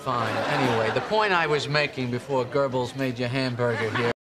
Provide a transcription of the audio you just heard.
fine. Anyway, the point I was making before Goebbels made your hamburger here